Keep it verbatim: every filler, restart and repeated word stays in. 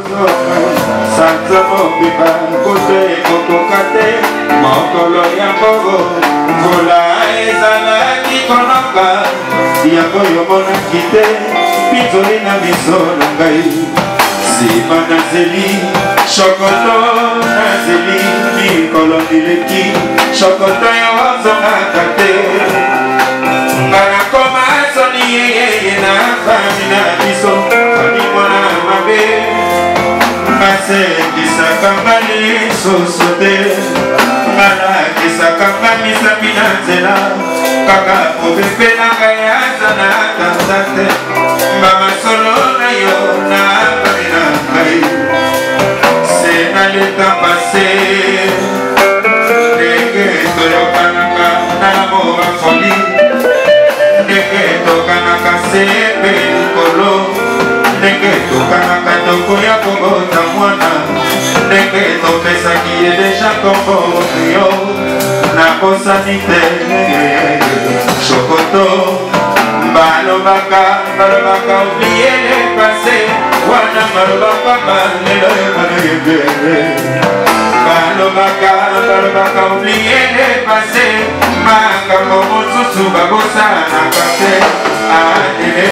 sanza mobiba kote kokokate mokolo ya bobo mvula ezalaki kolonga yango yomonaki te pinzoli na miso na ngai nsima nazeli shokoto nazeli mikolo mileki shokoto yo ozongaka te nga nakoma soni yeyeye na fami na biso fami mwana mabe masekisaka nga lisusu te nga nakisaka nga misapi na nzela kaka mopepe na ngai aza na tata te mba masolo na yo na fami na ngai se na leta pase ndenge toyokanaka na mora foli ndenge tokanaka sepe likolo ndenge tokanaka toko ya kobota mwana ndenge topesaki ye deja kombo yo nakosani te shokoto balobaka balobaka oubliye le passé wana balobaka balelo ekona yebe balobaka balobaka oubliye le passé makambo mosusu babosanaka te